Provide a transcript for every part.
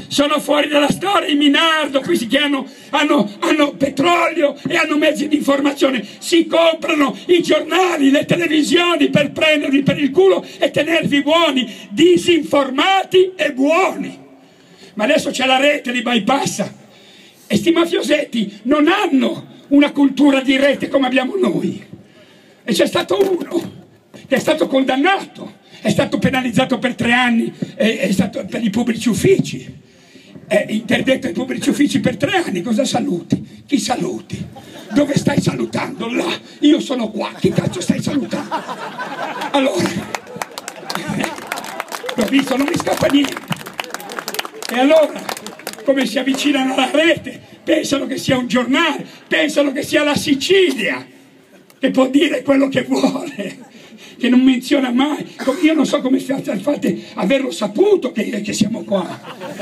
sono fuori dalla storia i Minardo, questi che hanno petrolio e hanno mezzi di informazione, si comprano i giornali, le televisioni per prendervi per il culo e tenervi buoni, disinformati e buoni. Ma adesso c'è la rete, li bypassa, e sti mafiosetti non hanno una cultura di rete come abbiamo noi. E c'è stato uno che è stato condannato, è stato penalizzato per 3 anni, è stato per i pubblici uffici, è interdetto ai pubblici uffici per 3 anni. Cosa saluti? Chi saluti? Dove stai salutando? Là, io sono qua, chi cazzo stai salutando? Allora, l'ho visto, non mi scappa niente. E allora, come si avvicinano alla rete, pensano che sia un giornale, pensano che sia la Sicilia, che può dire quello che vuole, che non menziona mai. Io non so come fate a averlo saputo che siamo qua,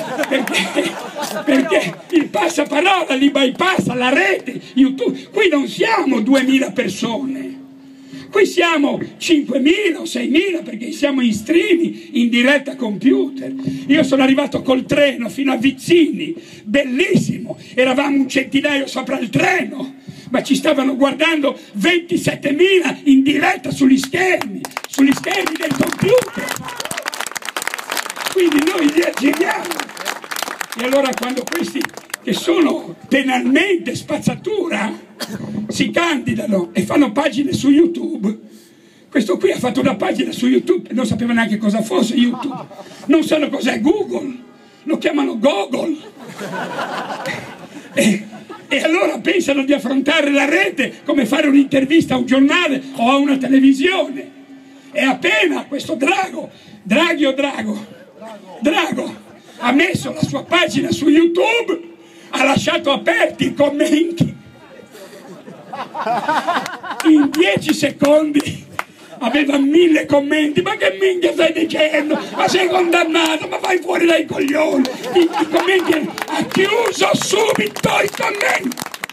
perché il passaparola li bypassa, la rete, YouTube. Qui non siamo 2000 persone, qui siamo 5.000 o 6.000, perché siamo in streaming, in diretta computer. Io sono arrivato col treno fino a Vizzini, bellissimo, eravamo un centinaio sopra il treno, ma ci stavano guardando 27.000 in diretta sugli schermi del computer. Quindi noi li aggiriamo. E allora quando questi che sono penalmente spazzatura si candidano e fanno pagine su YouTube, questo qui ha fatto una pagina su YouTube e non sapeva neanche cosa fosse YouTube, non sanno cos'è Google, lo chiamano Gogol. E allora pensano di affrontare la rete come fare un'intervista a un giornale o a una televisione. E appena questo Drago ha messo la sua pagina su YouTube, ha lasciato aperti i commenti. In 10 secondi aveva 1000 commenti. Ma che minchia stai dicendo? Ma sei condannato, ma vai fuori dai coglioni. I commenti, ha chiuso subito i commenti.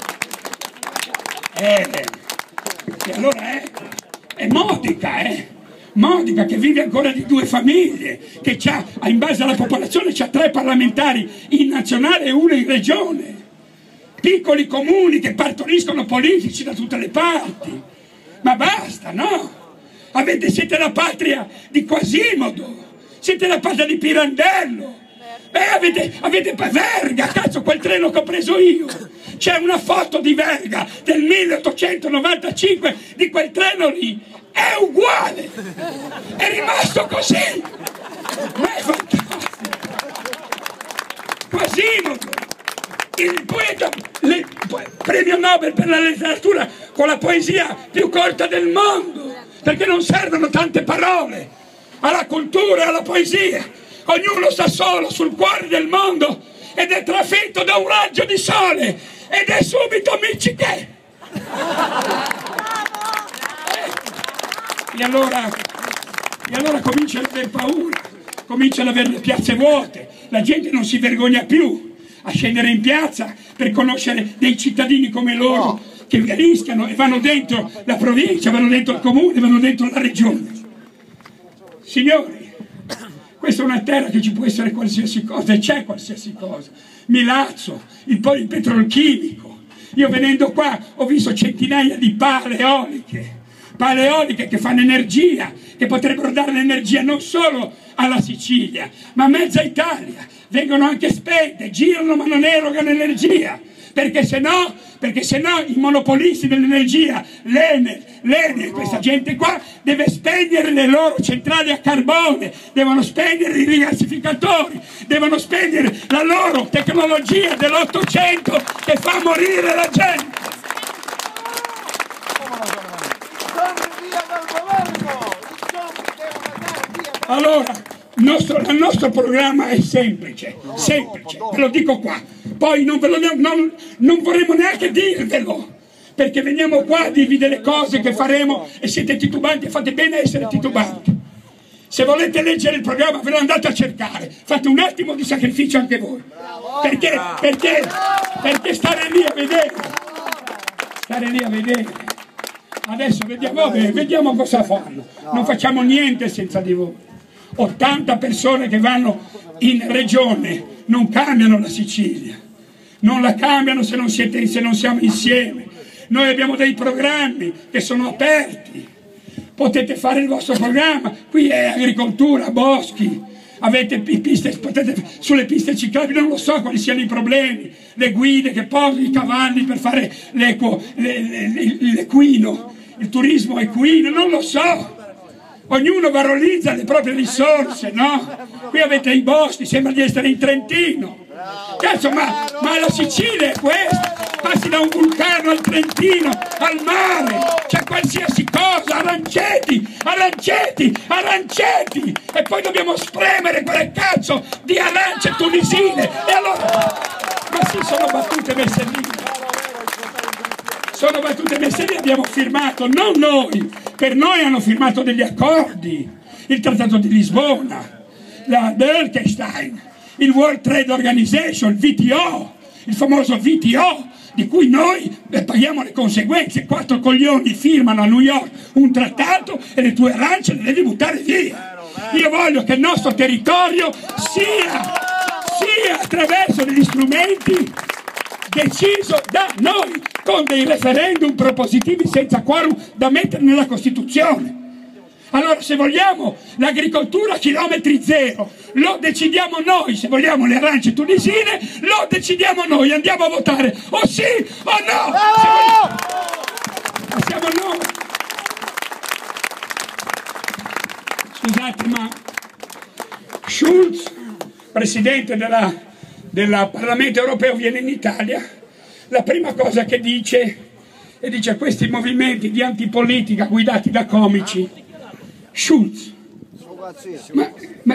E allora è Modica che vive ancora di 2 famiglie, che in base alla popolazione c'ha 3 parlamentari in nazionale e 1 in regione, piccoli comuni che partoriscono politici da tutte le parti. Ma basta, no? Siete la patria di Quasimodo, siete la patria di Pirandello, avete Verga, cazzo, quel treno che ho preso io, c'è una foto di Verga del 1895 di quel treno lì, è uguale, è rimasto così, ma è fantastico. Quasimodo, il poeta, premio Nobel per la letteratura con la poesia più corta del mondo, perché non servono tante parole alla cultura e alla poesia. Ognuno sta solo sul cuore del mondo ed è trafitto da un raggio di sole ed è subito miciche. E allora comincia ad aver paura, comincia ad avere le piazze vuote, la gente non si vergogna più a scendere in piazza per conoscere dei cittadini come loro, che rischiano e vanno dentro la provincia, vanno dentro il comune, vanno dentro la regione. Signori, questa è una terra che ci può essere qualsiasi cosa, e c'è qualsiasi cosa. Milazzo, il petrolchimico. Io venendo qua ho visto centinaia di pale eoliche che fanno energia, che potrebbero dare l'energia non solo alla Sicilia, ma a mezza Italia. Vengono anche spente, girano ma non erogano energia. Perché se no i monopolisti dell'energia, l'Enel, questa gente qua deve spegnere le loro centrali a carbone, devono spegnere i rigassificatori, devono spegnere la loro tecnologia dell'800 che fa morire la gente. Allora, il nostro programma è semplice, ve lo dico qua. Poi non vorremmo neanche dirvelo, perché veniamo qua a dirvi delle cose che faremo e siete titubanti e fate bene a essere titubanti. Se volete leggere il programma ve lo andate a cercare, fate un attimo di sacrificio anche voi, perché stare lì a vedere, adesso vediamo cosa fanno, non facciamo niente senza di voi. 80 persone che vanno in regione non cambiano la Sicilia, non la cambiano se non siamo insieme. Noi abbiamo dei programmi che sono aperti, potete fare il vostro programma, qui è agricoltura, boschi, avete piste, sulle piste ciclabili non lo so quali siano i problemi, le guide che portano i cavalli per fare l'equino, il turismo equino, non lo so. Ognuno valorizza le proprie risorse, no? Qui avete i boschi, sembra di essere in Trentino. Cazzo, ma la Sicilia è questa? Passi da un vulcano al Trentino, al mare, c'è qualsiasi cosa, aranceti, aranceti, aranceti, e poi dobbiamo spremere quelle cazzo di arance tunisine, e allora, ma sì, sono battute messe lì. Sono battute messe lì, abbiamo firmato, non noi, per noi hanno firmato degli accordi, il Trattato di Lisbona, la Bolkestein, il World Trade Organization, il WTO, il famoso WTO, di cui noi paghiamo le conseguenze. 4 coglioni firmano a New York un trattato e le tue arance le devi buttare via. Io voglio che il nostro territorio sia attraverso degli strumenti deciso da noi, con dei referendum propositivi senza quorum da mettere nella Costituzione. Allora, se vogliamo l'agricoltura a chilometri zero, lo decidiamo noi. Se vogliamo le arance tunisine, lo decidiamo noi. Andiamo a votare o sì o no. Ma siamo noi. Scusate, ma Schulz, presidente del Parlamento europeo, viene in Italia, la prima cosa che dice, questi movimenti di antipolitica guidati da comici. Schulz, ma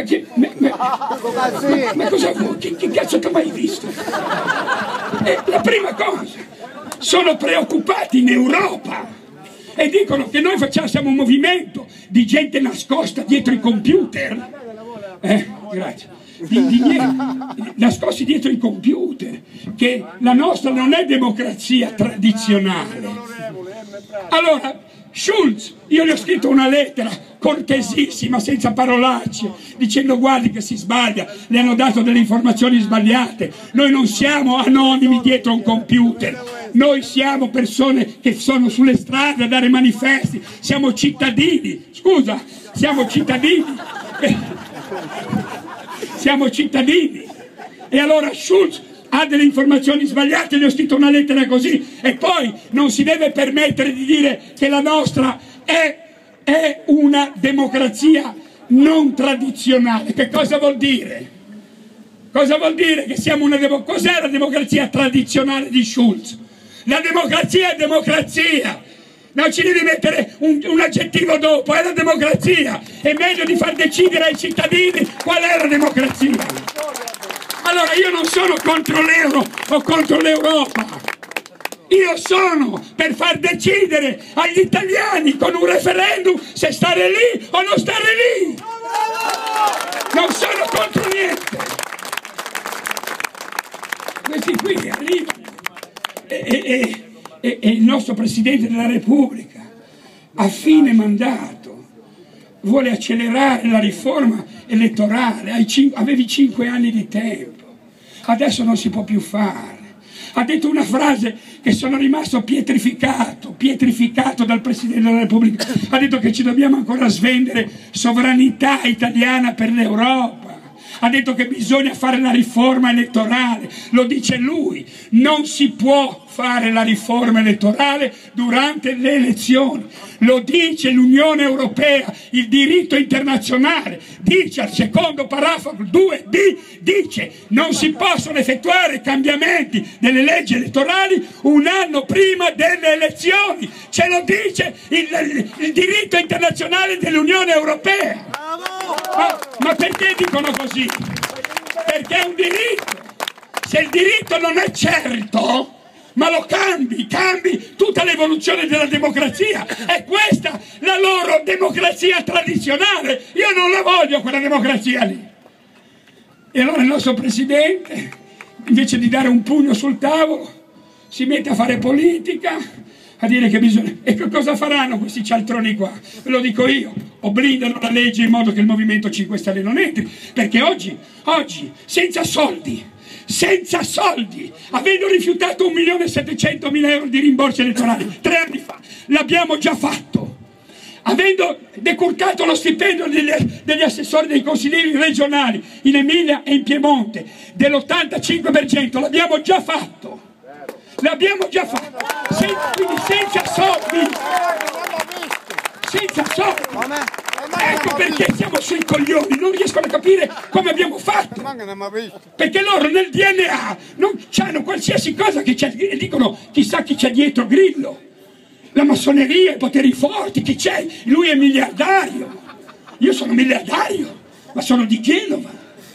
cosa vuoi? Che cazzo ti ho mai visto? La prima cosa, sono preoccupati in Europa e dicono che noi siamo un movimento di gente nascosta dietro i computer. Grazie. Nascosti dietro i computer, che la nostra non è democrazia tradizionale. Allora, Schulz, io gli ho scritto una lettera cortesissima, senza parolacce, dicendo: guardi che si sbaglia, le hanno dato delle informazioni sbagliate, noi non siamo anonimi dietro un computer, noi siamo persone che sono sulle strade a dare manifesti, siamo cittadini, scusa, siamo cittadini, siamo cittadini. E allora Schulz ha delle informazioni sbagliate, gli ho scritto una lettera così, e poi non si deve permettere di dire che la nostra è una democrazia non tradizionale. Che cosa vuol dire? Cosa vuol dire che siamo una democrazia? Cos'è la democrazia tradizionale di Schulz? La democrazia è democrazia, non ci devi mettere un aggettivo dopo, è la democrazia, è meglio di far decidere ai cittadini qual è la democrazia. Allora io non sono contro l'euro o contro l'Europa, io sono per far decidere agli italiani con un referendum se stare lì o non stare lì. Non sono contro niente. Questi qui arrivano e il nostro Presidente della Repubblica a fine mandato vuole accelerare la riforma elettorale. Avevi 5 anni di tempo, adesso non si può più fare. Ha detto una frase che sono rimasto pietrificato dal Presidente della Repubblica. Ha detto che ci dobbiamo ancora svendere sovranità italiana per l'Europa. Ha detto che bisogna fare la riforma elettorale, lo dice lui, non si può fare la riforma elettorale durante le elezioni, lo dice l'Unione Europea, il diritto internazionale, dice al secondo paragrafo 2b, dice non si possono effettuare cambiamenti delle leggi elettorali un anno prima delle elezioni, ce lo dice il diritto internazionale dell'Unione Europea. Ma perché dicono così? Perché è un diritto. Se il diritto non è certo, ma lo cambi tutta l'evoluzione della democrazia. È questa la loro democrazia tradizionale. Io non la voglio quella democrazia lì. E allora il nostro Presidente, invece di dare un pugno sul tavolo, si mette a fare politica, a dire che bisogna... E che cosa faranno questi cialtroni qua? Ve lo dico io, o blindano la legge in modo che il Movimento 5 Stelle non entri, perché oggi, senza soldi, avendo rifiutato 1.700.000 euro di rimborsi elettorali 3 anni fa, l'abbiamo già fatto. Avendo decurtato lo stipendio degli assessori dei consiglieri regionali in Emilia e in Piemonte dell'85%, l'abbiamo già fatto. L'abbiamo già fatto, quindi senza soldi. Ecco perché siamo sui coglioni, non riescono a capire come abbiamo fatto. Perché loro nel DNA non hanno qualsiasi cosa che c'è, e dicono chissà chi c'è dietro Grillo. La massoneria, i poteri forti, chi c'è? Lui è miliardario. Io sono miliardario, ma sono di Genova.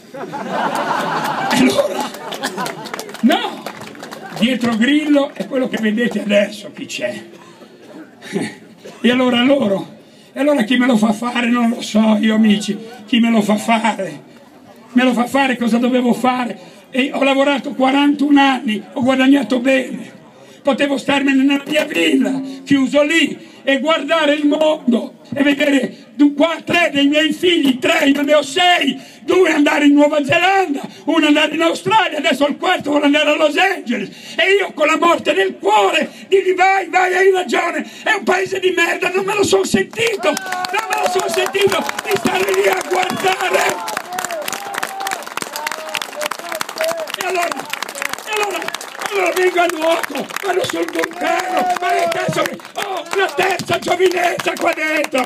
Allora, no! Dietro Grillo è quello che vedete adesso chi c'è. E allora loro? E allora chi me lo fa fare? Non lo so io, amici. Chi me lo fa fare? Me lo fa fare cosa dovevo fare? E ho lavorato 41 anni, ho guadagnato bene. Potevo starmene nella mia villa, chiuso lì, e guardare il mondo e vedere 3 dei miei figli, 3, io ne ho 6, 2 andare in Nuova Zelanda, 1 andare in Australia, adesso il 4 vuole andare a Los Angeles, e io con la morte nel cuore digli vai, hai ragione, è un paese di merda, non me lo sono sentito di stare lì a guardare. E allora vengo a nuoto, vado sul vulcano, ma che cazzo, la terza giovinezza qua dentro,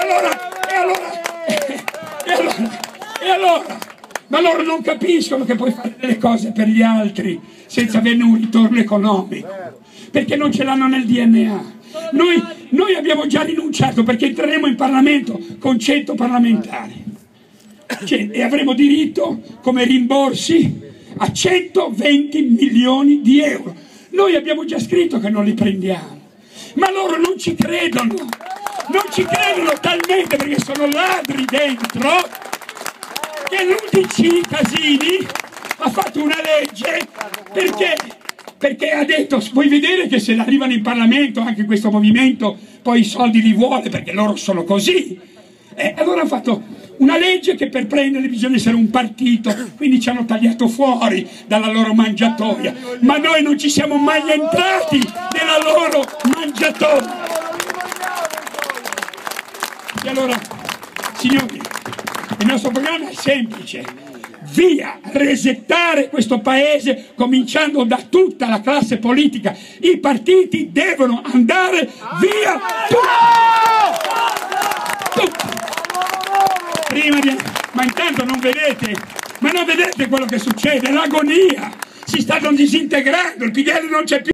e allora, ma loro non capiscono che puoi fare delle cose per gli altri senza averne un ritorno economico, perché non ce l'hanno nel DNA. Noi abbiamo già rinunciato perché entreremo in Parlamento con 100 parlamentari, e avremo diritto come rimborsi a 120 milioni di euro. Noi abbiamo già scritto che non li prendiamo, ma loro non ci credono talmente perché sono ladri dentro, che l'UDC Casini ha fatto una legge perché ha detto vuoi vedere che se arrivano in Parlamento anche questo movimento poi i soldi li vuole perché loro sono così, allora ha fatto una legge che per prenderli bisogna essere un partito, quindi ci hanno tagliato fuori dalla loro mangiatoia, ma noi non ci siamo mai entrati nella loro mangiatoia. E allora, signori, il nostro programma è semplice: via, resettare questo paese cominciando da tutta la classe politica. I partiti devono andare via tutti. Ma intanto non vedete quello che succede, l'agonia, si stanno disintegrando, il PDL non c'è più.